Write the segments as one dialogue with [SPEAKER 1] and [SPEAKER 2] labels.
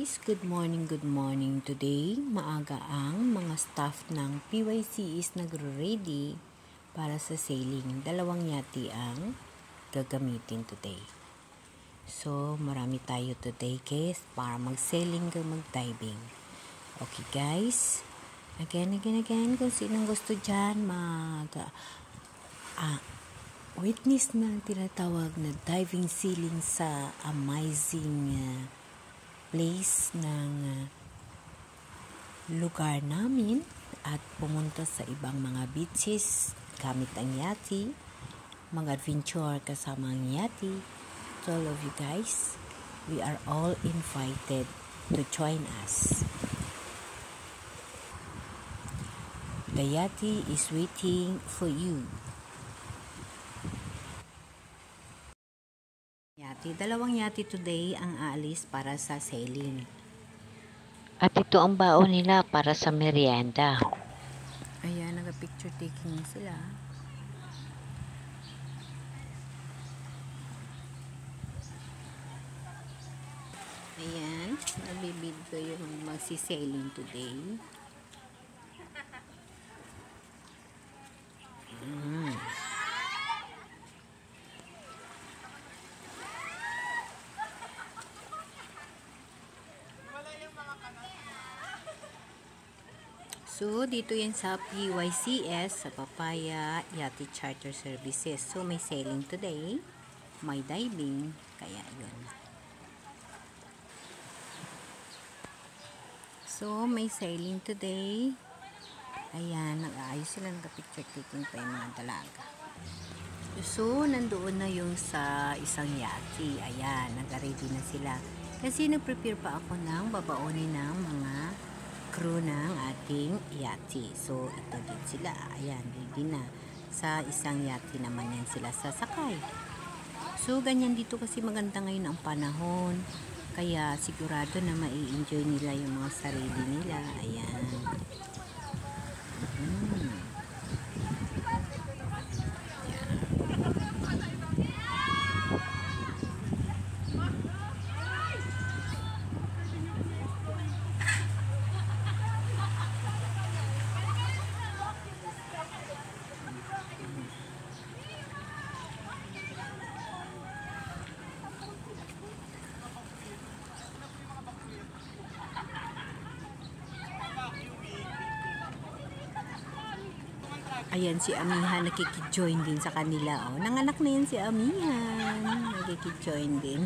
[SPEAKER 1] guys, good morning today. Maaga ang mga staff ng PYCS nagre-ready para sa sailing. Dalawang yati ang gagamitin today. So, marami tayo today guys para mag-sailing o mag-diving. Okay guys, again, kung sinong gusto dyan witness na tinatawag na diving sailing sa amazing place ng lugar namin at pumunta sa ibang mga beaches gamit ang yati, mag-adventure kasama ang yati. To all of you guys, we are all invited to join us. The yati is waiting for you. Dalawang yati today ang aalis para sa sailing.
[SPEAKER 2] At ito ang baon nila para sa merienda.
[SPEAKER 1] Ayan, nag-picture taking na sila. Ayan, nabibid ko yung magsi-sailing today. So, dito yan sa PYCS, sa Papaya, Yacht Charter Services. So, may sailing today, may diving, kaya yun. So, may sailing today. Ayan, nag-aayos sila, nag-picture taking pa yung mga dalaga. So, nandoon na yung sa isang yati. Ayan, nag-ready na sila. Kasi nag-prepare pa ako ng babaonin ng mga crew ng ating yati. So, ito din sila. Ayan, ready na. Sa isang yati naman yan sila sasakay. So, ganyan dito kasi maganda ngayon ang panahon. Kaya, sigurado na mai-enjoy nila yung mga sarili nila. Ayan. Ayan, si Amihan nakikjoin din sa kanila. Oh. Nanganak na yan si Amihan. Nakikjoin din.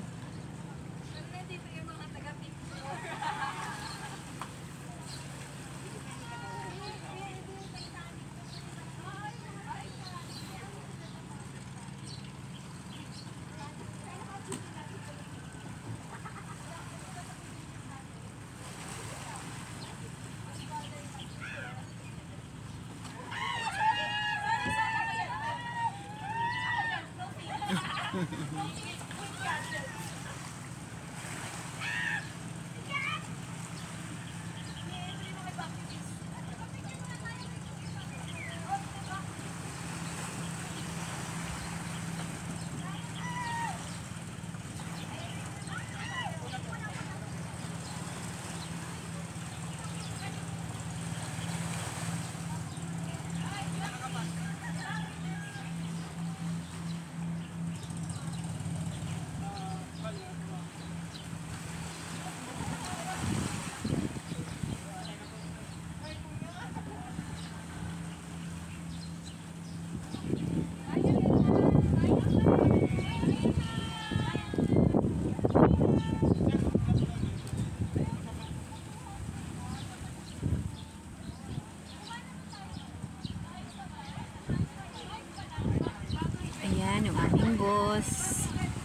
[SPEAKER 1] Ayan, yung ating boss.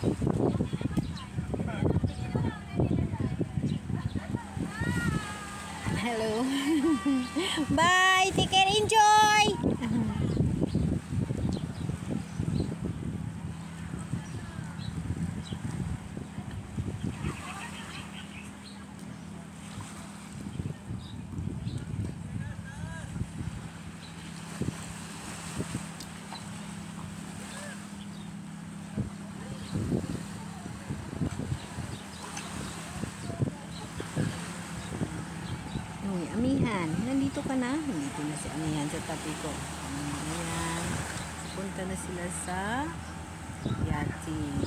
[SPEAKER 1] Hello. Bye! Take care, enjoy! dito ka na. Dito na si ano yan sa tabi ko. Ayan. Punta na sila sa yachting.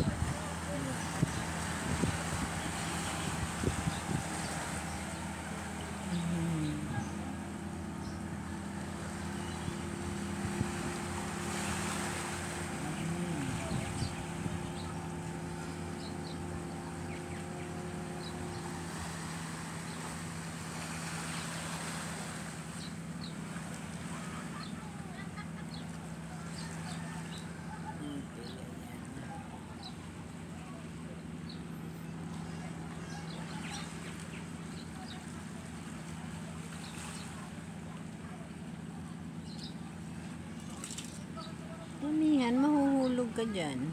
[SPEAKER 1] Mamihan, mahuhulog ka dyan.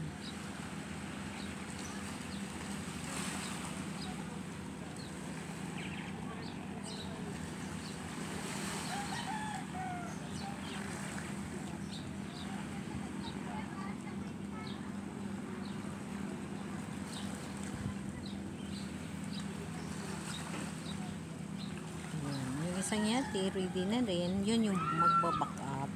[SPEAKER 1] Yung isang yate, ready na rin. Yun yung magbaback up.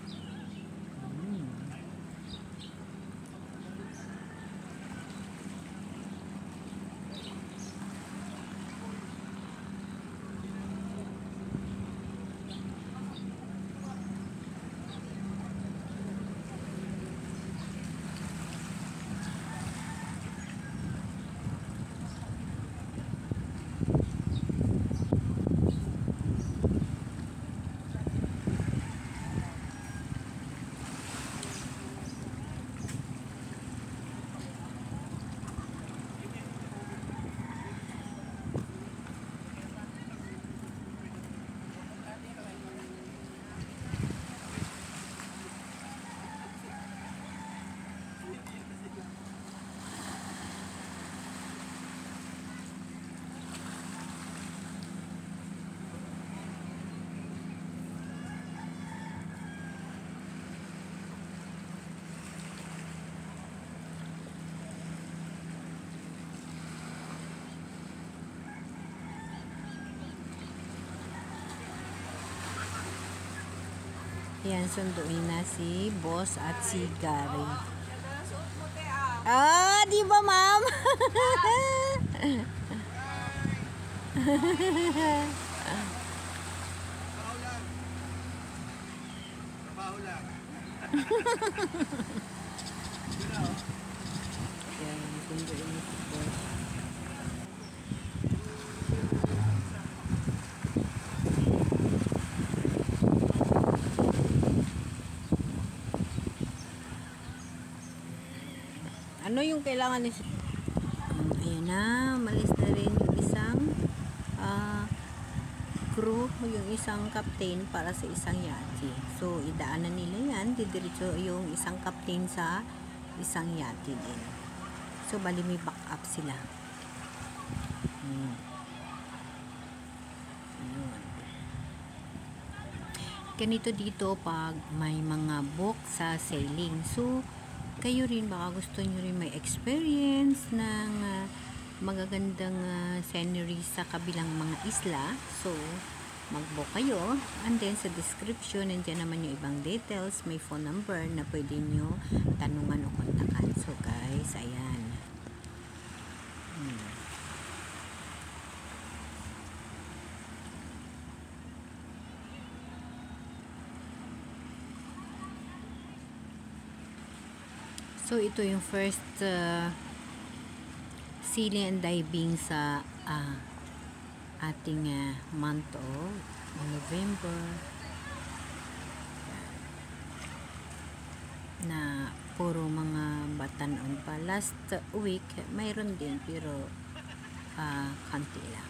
[SPEAKER 1] Yan, sunduin na si Boss at si Gary. Ah, di ba, ma'am?
[SPEAKER 3] Trabaho lang.
[SPEAKER 1] Yan, sunduin na si Boss. Ano yung kailangan ni ayan na, malis na rin yung isang crew, yung isang captain para sa isang yate. So, idaanan nila yan, didiretso yung isang captain sa isang yate din. So, bali may back up sila. Ayun. Ganito dito pag may mga book sa sailing. So, kayo rin baka gusto nyo rin may experience ng magagandang scenery sa kabilang mga isla. So, mag-book kayo. And then, sa description, nandiyan naman yung ibang details. May phone number na pwede nyo tanungan o kontakan. So, guys, ayan. So, ito yung first sailing and diving sa ating month of November na puro mga batanon pa. Last week, mayroon din pero kanti lang.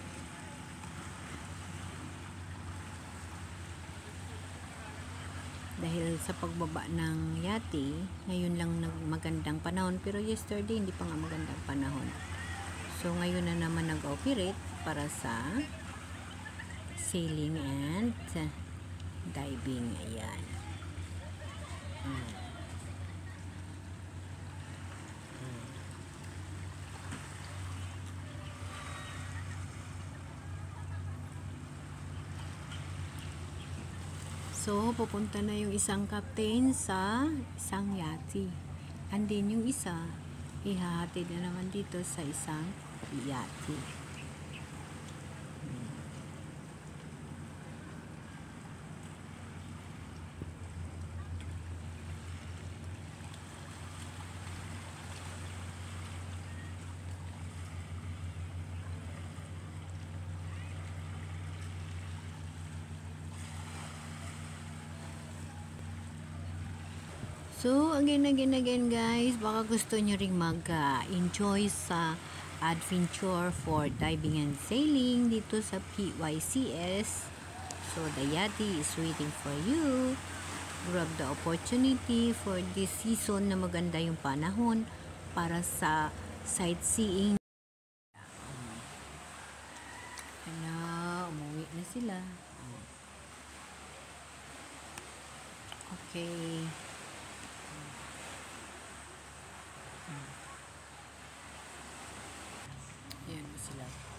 [SPEAKER 1] Dahil sa pagbaba ng yate, ngayon lang magandang panahon. Pero yesterday, hindi pa nga magandang panahon. So, ngayon na naman nag-operate para sa sailing and diving. Ayan. So, pupunta na yung isang captain sa isang yate. And then, yung isa, ihahatid na naman dito sa isang yate. So, again guys, baka gusto nyo ring mag-enjoy sa adventure for diving and sailing dito sa PYCS. So, the yachty is waiting for you. Grab the opportunity for this season na maganda yung panahon para sa sightseeing. Umuwi na sila. Okay. Ayan sila.